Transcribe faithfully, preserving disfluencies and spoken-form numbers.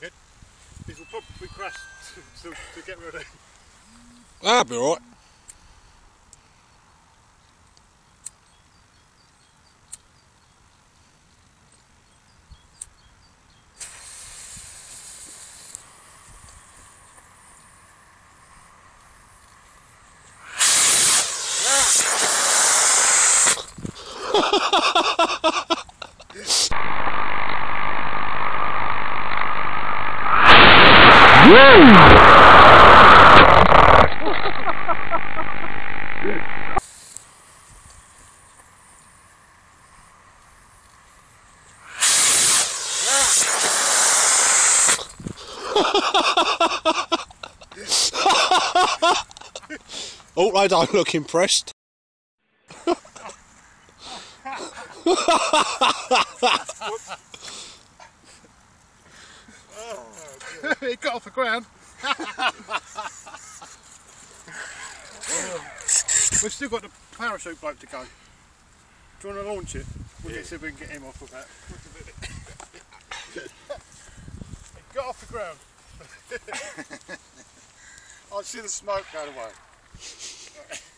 it, it will probably crash to, to, to get ready. That'll be alright. Oh, they don't look impressed. It got off the ground. We've still got the parachute bloke to go. Do you want to launch it? We'll yeah. see if we can get him off with that. It got off the ground. I see the smoke going away.